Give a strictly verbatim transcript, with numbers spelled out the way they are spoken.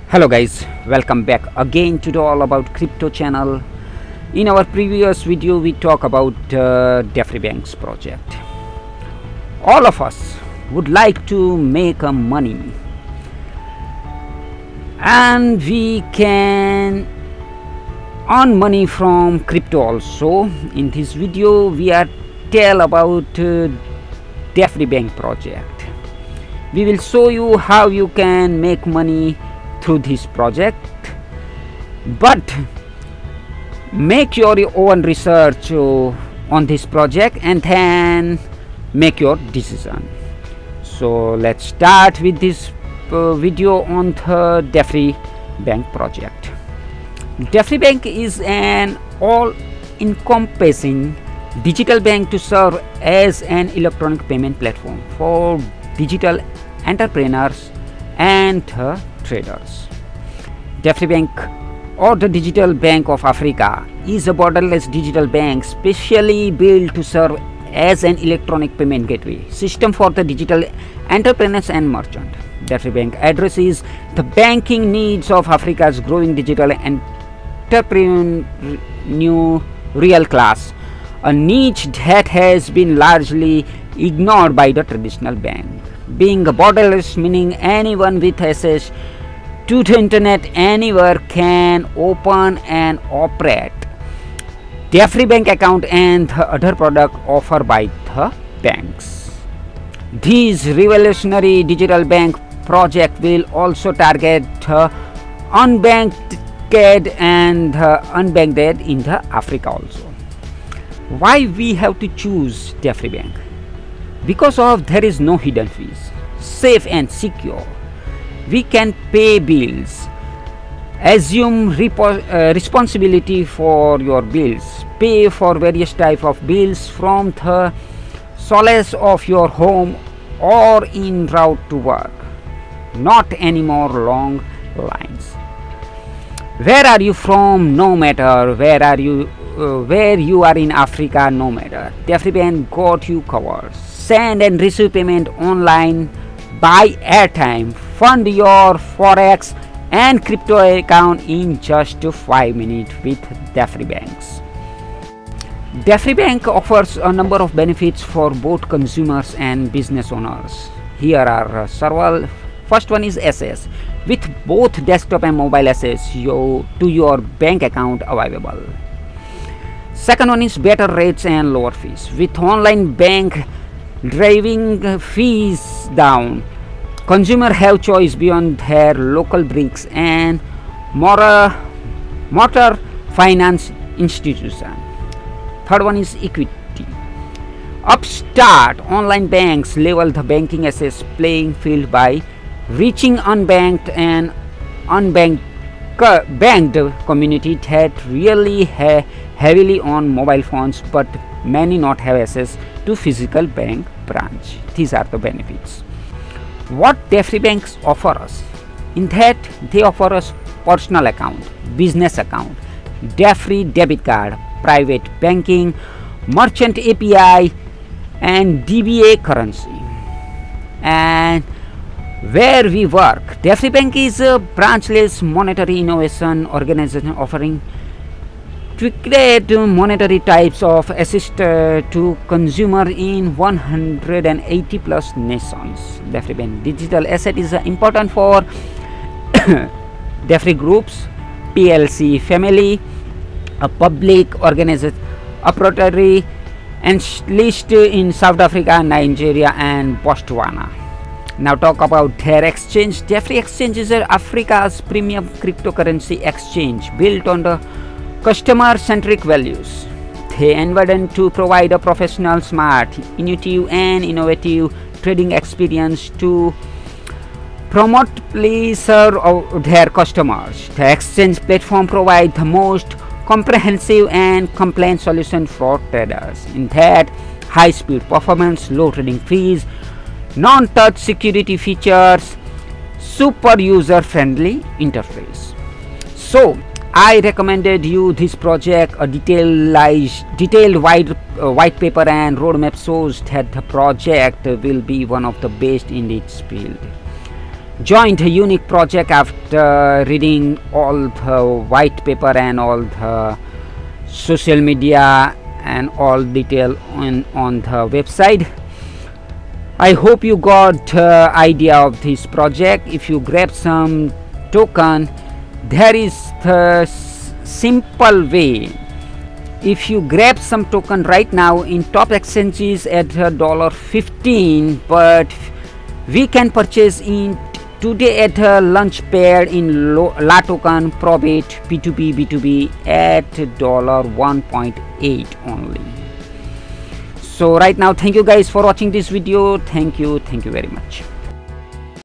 Hello guys, welcome back again to the All About Crypto channel. In our previous video we talk about uh, DeFreeBank's project. All of us would like to make a money, and we can earn money from crypto also. In this video we are tell about uh, DeFreeBank project. We will show you how you can make money through this project, but make your own research uh, on this project and then make your decision. So let's start with this uh, video on the DeFreeBank project. DeFreeBank is an all-encompassing digital bank to serve as an electronic payment platform for digital entrepreneurs and uh, traders. DeFreeBank, or the Digital Bank of Africa, is a borderless digital bank specially built to serve as an electronic payment gateway system for the digital entrepreneurs and merchants. DeFreeBank addresses the banking needs of Africa's growing digital entrepreneurial class, a niche that has been largely ignored by the traditional bank. Being a borderless, meaning anyone with access to the internet anywhere can open and operate DeFreeBank account and the other product offered by the banks. This revolutionary digital bank project will also target the unbanked and the unbanked in the Africa also. Why we have to choose DeFreeBank? Because of there is no hidden fees, safe and secure. We can pay bills, assume repo uh, responsibility for your bills, pay for various type of bills from the solace of your home or in route to work. Not anymore long lines. Where are you from? No matter where are you, uh, where you are in Africa, no matter. DeFreeBank got you covered. Send and receive payment online, buy airtime, fund your forex and crypto account in just five minutes with DeFreeBanks. DeFreeBank offers a number of benefits for both consumers and business owners. Here are several. First one is access, with both desktop and mobile access you, to your bank account available. Second one is better rates and lower fees, with online bank driving fees down. Consumer have choice beyond their local bricks and motor, motor finance institution. Third one is equity. Upstart online banks level the banking access playing field by reaching unbanked and unbanked banked community that really ha heavily on mobile phones, but many not have access to physical bank branch. These are the benefits. What DeFreeBanks offer us? In that they offer us personal account, business account, DeFree debit card, private banking, merchant A P I and D B A currency. And where we work, DeFreeBank is a branchless monetary innovation organization offering to create monetary types of assist uh, to consumer in one hundred eighty plus nations. DeFreeBank digital asset is uh, important for DeFree groups, P L C family, a public organization, operatory and list in South Africa, Nigeria and Botswana. Now talk about their exchange. DeFree Exchange is uh, Africa's premium cryptocurrency exchange built on the customer-centric values. They envision to provide a professional, smart, intuitive and innovative trading experience to promotably serve their customers. The exchange platform provides the most comprehensive and compliant solution for traders. In that, high-speed performance, low trading fees, non-touch security features, super user-friendly interface. So I recommended you this project. A detailed, detailed white, uh, white paper and roadmap shows that the project will be one of the best in its field. joined a unique project after reading all the white paper and all the social media and all detail on on the website. I hope you got uh, idea of this project. If you grab some token, there is the s- simple way. If you grab some token right now in top exchanges at a dollar fifteen, but we can purchase in today at a launch pair in lo- La Token Probate P two P B two B at dollar one point eight only. So right now, thank you guys for watching this video. Thank you, thank you very much.